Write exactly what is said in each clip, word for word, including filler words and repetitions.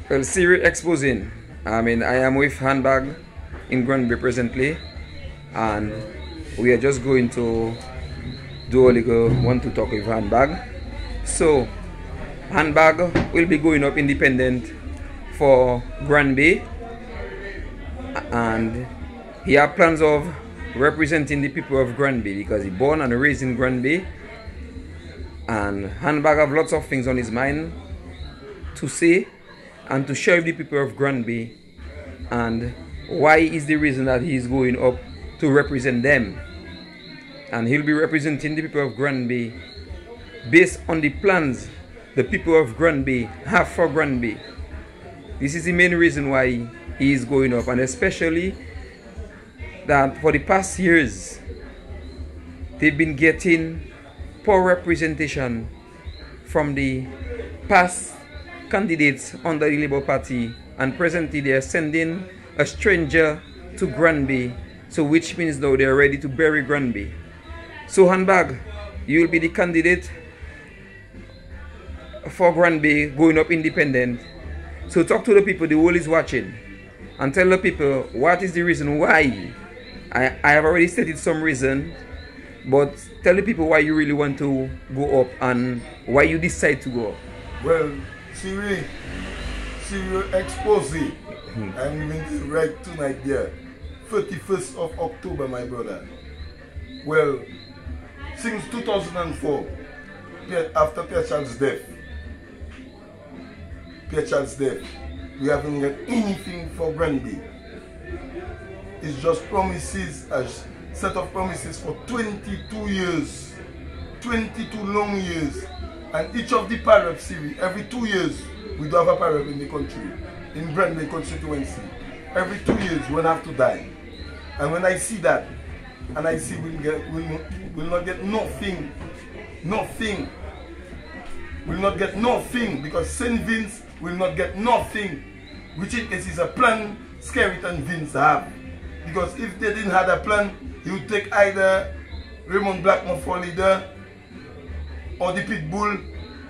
Well, Siri exposing. I mean, I am with Handbag in Granby presently, and we are just going to do a little want to talk with Handbag. So, Handbag will be going up independent for Granby, and he has plans of representing the people of Granby because he born and raised in Granby, and Handbag have lots of things on his mind to say and to share with the people of Granby, and why is the reason that he is going up to represent them. And he'll be representing the people of Granby based on the plans the people of Granby have for Granby. This is the main reason why he is going up, and especially that for the past years they've been getting poor representation from the past candidates under the Labour Party, and presently they are sending a stranger to Granby, so which means now they are ready to bury Granby. So Handbag, you will be the candidate for Granby going up independent. So talk to the people, the world is watching, and tell the people what is the reason why. I, I have already stated some reason, but tell the people why you really want to go up and why you decide to go up. Well, Siri, Siri expose it. I'm going to write tonight there. thirty-first of October, my brother. Well, since two thousand four, after Pierre Charles' death, Pierre Charles' death, we haven't got anything for Granby. It's just promises, a set of promises for twenty-two years. twenty-two long years. And each of the parrots, Siri, every two years, we do have a parrot in the country, in Granby constituency. Every two years, we'll have to die. And when I see that, and I see we'll, get, we'll, we'll not get nothing, nothing, we'll not get nothing, because Saint Vince will not get nothing, which in case is a plan Skerrit and Vince have. Because if they didn't have a plan, he would take either Raymond Blackmore for leader, or the Pitbull,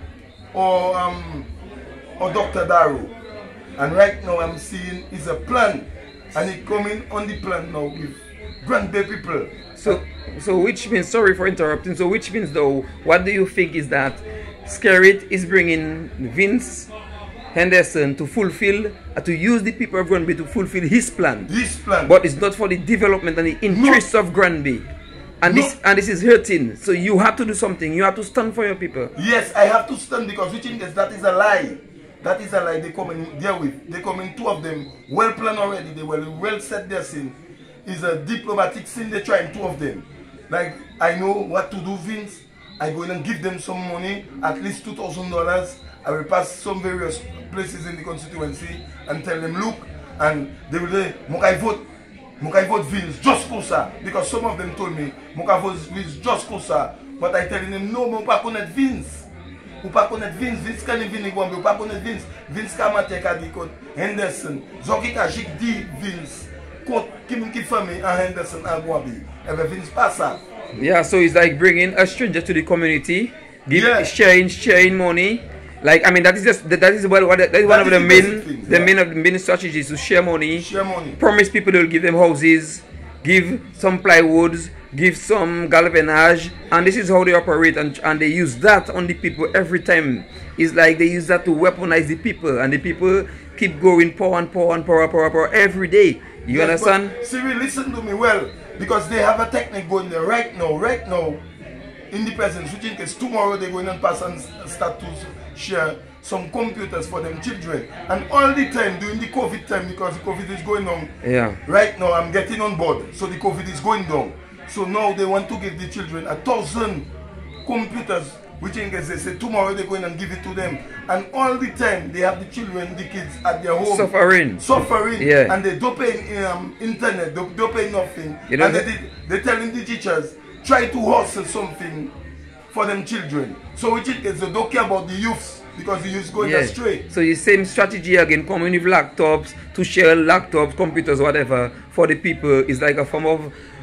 or um, or Doctor Darrow. And right now I'm seeing is a plan, and it coming on the plan now with Granby people. So, so which means, sorry for interrupting, so which means though, what do you think is that Skerrit is bringing Vince Henderson to fulfill, uh, to use the people of Granby to fulfill his plan? His plan. But it's not for the development and the interests no. of Granby. And no. this and this is hurting. So you have to do something. You have to stand for your people. Yes, I have to stand, because which is that is a lie. That is a lie they come in there with. They come in, two of them, well planned already. They will well set their sin. It's a diplomatic sin they're trying, two of them. Like, I know what to do, Vince. I go in and give them some money, at least two thousand dollars. I will pass some various places in the constituency and tell them, look, and they will say, Mokai vote. Mokai vote Vince, just Kosa. Because some of them told me, Mokai vote Vince, just Kosa. But I tell them, no, Mokai connect Vince. Ou pas connaître Vince, Vince can venir Gombe, ou pas connaître Vince, Vince ka mater ka di kote Henderson, zoki ka jik di Vince, kote kim ki famille en Henderson en Gombe, ebe Vince pas ça. Yeah, so it's like bringing a stranger to the community, give, yeah. sharing, sharing money. Like, I mean, that is just that is what, what that is one that of the main things, the yeah. main of the main strategies, to share money, share money, promise people they'll give them houses, give some plywoods, give some galvanage, and this is how they operate, and, and they use that on the people every time. It's like they use that to weaponize the people, and the people keep going poor and poor and poor and poor and poor every day. You yes, understand? Siri, listen to me well, because they have a technique going there right now, right now, in the present, which in case tomorrow they're going to pass and start to share some computers for them children. And all the time, during the COVID time, because the COVID is going on, yeah. right now I'm getting on board, so the COVID is going down. So now they want to give the children a thousand computers, which in case they say tomorrow they're going and give it to them. And all the time they have the children, the kids at their home. Suffering. Suffering. Yeah. And they don't pay um, internet, they don't pay nothing. You know and they, they're telling the teachers, try to hustle something for them children. So which in case they don't care about the youths, because the youths going yes. astray. So the same strategy again, coming with laptops, to share laptops, computers, whatever, for the people is like a form of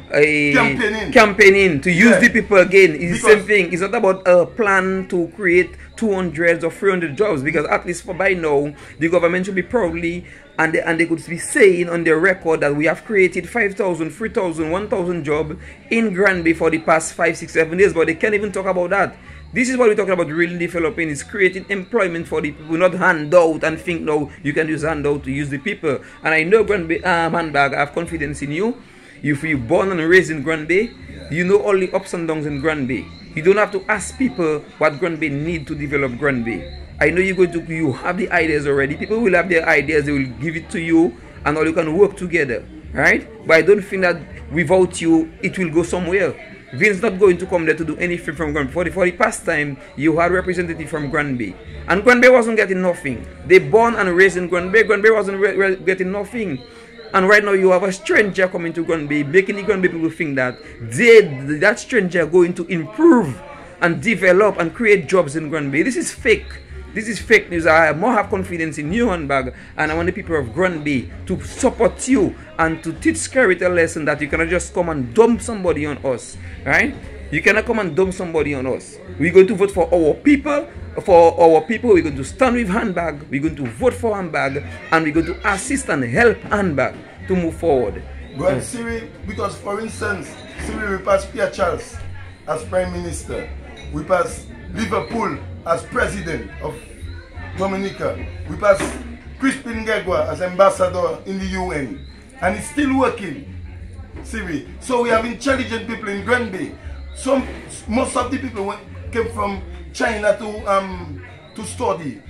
a Campaigning. campaigning to use Yeah. the people again. It's the Because- same thing. It's not about a plan to create two hundred or three hundred jobs, because at least for by now the government should be proudly and they, and they could be saying on their record that we have created five thousand, three thousand, one thousand jobs in Granby for the past five, six, seven days, but they can't even talk about that. This is what we're talking about, really developing, is creating employment for the people, not handout and think no, you can use handout to use the people. And I know Granby, um, Handbag, I have confidence in you. If you're born and raised in Granby, yeah. you know all the ups and downs in Granby. You don't have to ask people what Granby need to develop Granby. I know you're going to, you have the ideas already. People will have their ideas, they will give it to you, and all you can work together, right? But I don't think that without you, it will go somewhere. Vin's not going to come there to do anything from Granby. For the, for the past time, you had representative from Granby, and Granby wasn't getting nothing. They born and raised in Granby. Granby wasn't re re getting nothing. And right now you have a stranger coming to Granby, making the Granby people think that they, that stranger going to improve and develop and create jobs in Granby. This is fake. This is fake news. I more have confidence in you, Handbag, and I want the people of Granby to support you and to teach Skerrit a lesson that you cannot just come and dump somebody on us, right? You cannot come and dump somebody on us. We're going to vote for our people. For our people, we're going to stand with Handbag, we're going to vote for Handbag, and we're going to assist and help Handbag to move forward. Well, mm. Siri, because for instance, Siri, we pass Pierre Charles as Prime Minister, we pass Liverpool as President of Dominica, we pass Crispin Gegwa as Ambassador in the U N, and it's still working, Siri. So we have intelligent people in Granby. Some, most of the people went, came from China to um to study,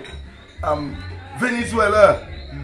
um Venezuela,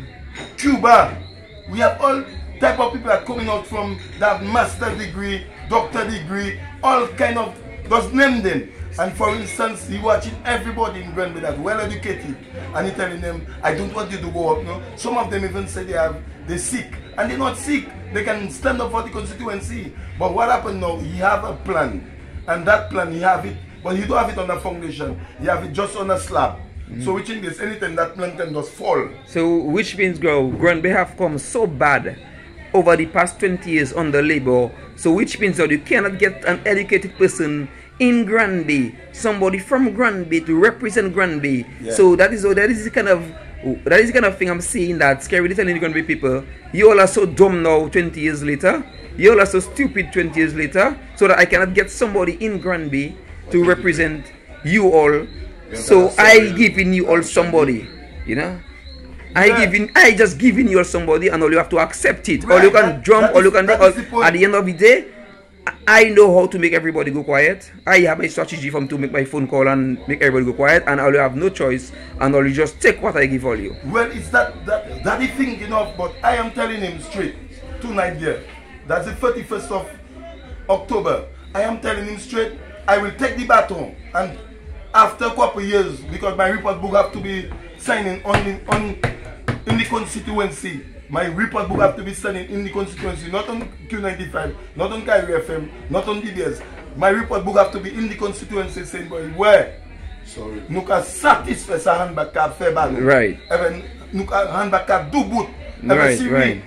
Cuba. We have all type of people that coming out from that master degree, doctor degree, all kind of, just name them. And for instance, he watching everybody in Granby that well educated, and he telling them, I don't want you to go up. No, some of them even say they have they sick, and they're not sick. They can stand up for the constituency. But what happened now? He have a plan, and that plan he have it. But you don't have it on the foundation, you have it just on a slab. Mm-hmm. So which means anything that plant can just fall. So which means, girl, Granby have come so bad over the past twenty years under Labour. So which means that you cannot get an educated person in Granby, somebody from Granby to represent Granby. Yeah. So that is that is the kind of that is the kind of thing I'm seeing, that Skerrit is telling the Granby people, you all are so dumb now twenty years later. You all are so stupid twenty years later, so that I cannot get somebody in Granby to represent you all. So I giving you all somebody, you know. I yeah. giving, I just giving you all somebody, and all you have to accept it. Right. Or you can that, jump, that or you can. All, the at the end of the day, I know how to make everybody go quiet. I have my strategy from to make my phone call and make everybody go quiet, and all you have no choice, and all you just take what I give all you. Well, it's that that that he think enough, but I am telling him straight tonight there. That's the thirty-first of October. I am telling him straight, I will take the baton, and after a couple of years, because my report book have to be signing on in, on in the constituency. My report book have to be signing in the constituency, not on Q ninety-five, not on Kyrie F M, not on D B S. My report book have to be in the constituency saying, boy, where? Sorry. Nous can satisfait sa handbag card fait bad. Right. Even nous can handbag card do boot. Right, right.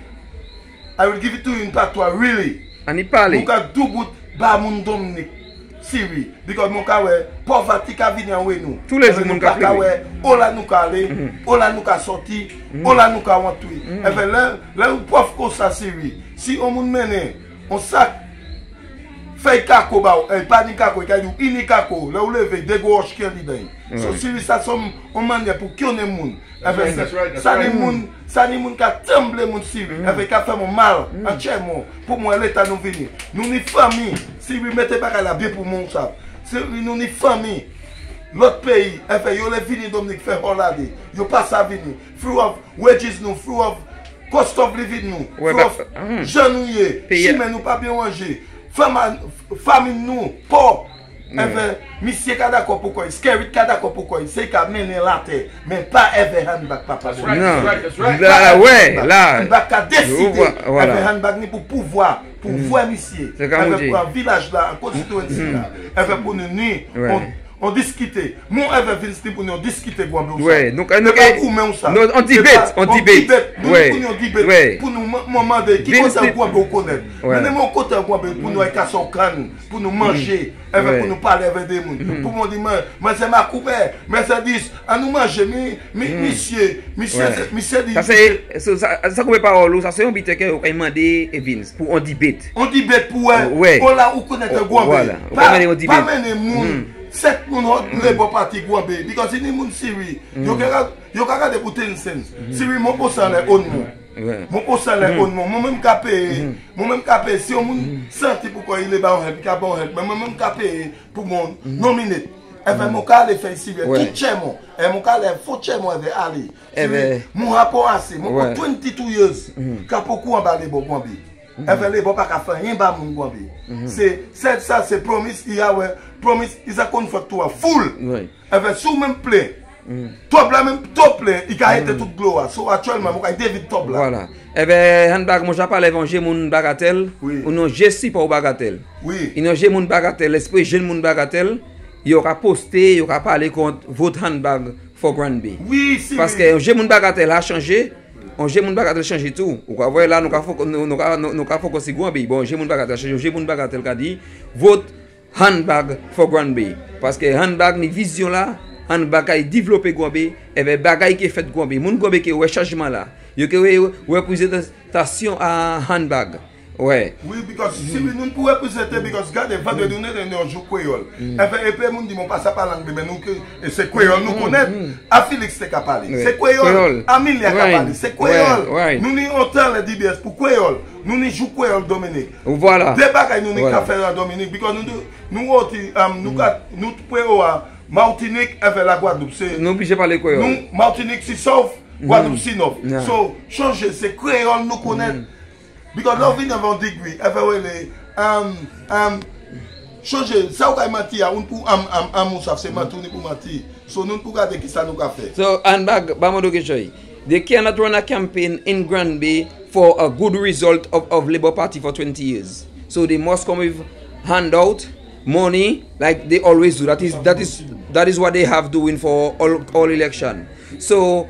I will give it to you in patois, really. And he parle. Nous can do boot ba moun Dominique. Siri, because mon ka we poverty ka vini an we nou. Tous les jours mon ka we ola nou ka ale, ola nou ka sorti, ola nou ka wantui. E fe le le ou prof ko sa Siri. Si on moun mene, on sak fay kako ba, e pa ni kako, e ka di ini kako, le ou leve de go osh ken di den. So Siri sa som on manje pou kyone moun. E fe sa ni moun, sa ni moun ka temble moun Siri. E fe ka fe mon mal, an che mon, pou moun leta nou vini. Nou ni fami. Si vous mettez pas à la bien pour mon ça, si nous ni famille, l'autre pays, enfin, yo les vini Dominique fait holiday, yo pas ça vini, free of wages nous, free of cost of living nous, free of janouye, si mais nous pas bien manger, famille nous, pauvre. Enfin, monsieur ka d'accord pourquoi, Skerrit ka d'accord pourquoi, c'est qu'à mener la terre, mais pas ever handbag papa. Non, là, ouais, là. Handbag ka décider, ever handbag ni pour pouvoir. Pour voir monsieur, avec un village là, en constituency là, avec pour nous ni, on discuter. Mon ever Vince pour nous discuter Gambé. Ouais, donc nous nous on debate, on debate. Ouais. Ouais. Pour nous demander qui côté Gambé connaître. Nous mon côté Gambé pour nous casser son crâne, pour nous manger, pour nous parler avec des gens. Pour nous dire mais c'est ma coupe, Mercedes, à nous manger monsieur, monsieur, monsieur dit. Ça c'est ça ça comme parole, ça c'est un bit que on demander Vince pour on debate. On debate pour on là où connaître Gambé. Pas mener monde sept moun le bon parti Gambé because ini moun Siri yo ka yo ka regarder pour ten cents Siri mon posan le on mon mon posan le on mon même capé mon même capé si on moun senti pourquoi il est ba on help ka bon help mais même capé pour mon nominé et ben mon cas le fait Siri tout chemo et mon cas le faut chemo avec Ali mon rapport assez mon twenty-two years ka beaucoup en ba le bon Gambé et les bon pas ka faire rien ba mon Gambé c'est ça c'est promise il y a promise is a comfort to a full. Oui. Avec sous même plein. Top là même top plein, il a été tout gloire. So actuellement moi David top là. Voilà. Eh ben handbag moi j'ai parlé évangile mon bagatelle. Ou non Jessie pas au bagatelle. Oui. Il non j'ai mon bagatelle, l'esprit jeune mon bagatelle. Il aura posté, il aura parlé contre votre handbag for Granby. Oui, si. Parce que j'ai mon bagatelle a changé. On j'ai mon bagatelle changer tout. Ou voir là nous faut nous nous nous faut que Granby. Bon, j'ai mon bagatelle changer, j'ai mon bagatelle qui dit votre handbag for Granby parce que handbag ni vision là handbag a développé Granby et ben bagay qui fait Granby moun Granby qui ouais changement là yo que représentation à handbag ouais oui because si nous pour représenter because garde vendre donner de jour créole et puis moun dit mon pas ça pas langue mais nous que c'est créole nous connaît à Félix c'est capable c'est créole Amelia capable c'est créole nous ni autant le D B S pour créole nous ni joue créole Dominique voilà des bagages nous ni ka faire à Dominique because nous nous auti nous nous créole Martinique avec la Guadeloupe c'est nous obligé parler créole nous Martinique c'est sauf Guadeloupe c'est neuf so changer c'est créole nous connaît because love in avant degree avec les um um changer ça ou menti à un pour am am am ça c'est matourner pour mentir so nous pour garder qui ça nous a fait so handbag bamodo ke choy they cannot run a campaign in Granby for a good result of, of Labour Party for twenty years so they must come with handout money like they always do that is that is that is what they have doing for all all election so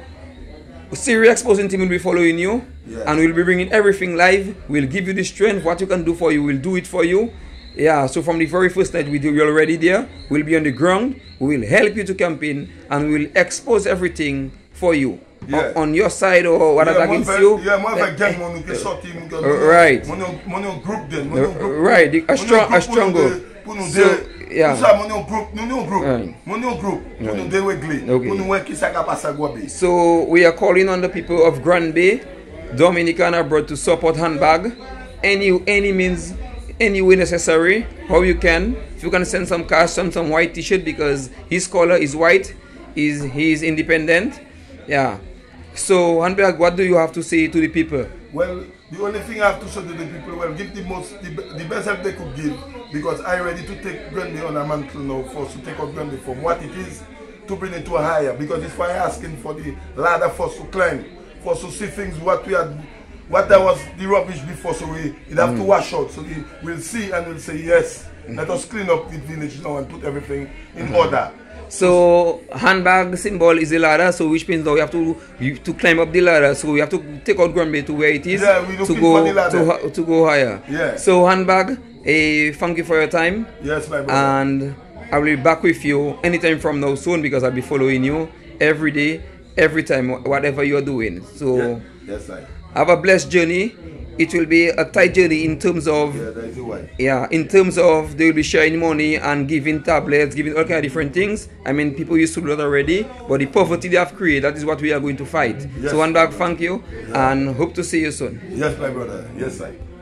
Siri Exposing team will be following you yeah. and we'll be bringing everything live. We'll give you the strength, what you can do for you, we'll do it for you. Yeah, so from the very first night we do, you're already there. We'll be on the ground, we will help you to campaign and we'll expose everything for you. Yeah. On, on your side or whatever yeah, against you. Yeah, more like gang money can sort him. Right. Money group then. Right, a strong a strong group. So, yeah. Money group, money group, money group. Okay. So we are calling on the people of Granby, Dominican abroad to support handbag. Any any means, any way necessary, how you can. If you can send some cash, some some white T-shirt because his color is white, is he is independent. Yeah. So handbag, what do you have to say to the people? Well, the only thing I have to say to the people, well, give the most, the, the best help they could give, because I ready to take Granby on a mantle now for us to take out Granby from what it is to bring it to a higher, because it's why asking for the ladder for us to climb, for us to see things what we had, what there was the rubbish before, so we it have mm. to wash out, so we will see and we'll say yes, mm. let us clean up the village now and put everything in mm. order. So handbag symbol is the ladder, so which means now we have to we, to climb up the ladder. So we have to take out Granby to where it is yeah, we to go to, to go higher. Yeah. So handbag, eh, thank you for your time. Yes, my brother. And I will be back with you anytime from now soon because I'll be following you every day, every time, whatever you are doing. So yeah. Yes, I. Have a blessed journey. It will be a tight journey in terms of yeah, that is why. yeah, in terms of they will be sharing money and giving tablets, giving all kind of different things. I mean, people used to do that already, but the poverty they have created, that is what we are going to fight. Yes, so handbag, thank you, yeah. and hope to see you soon. Yes, my brother. Yes, I.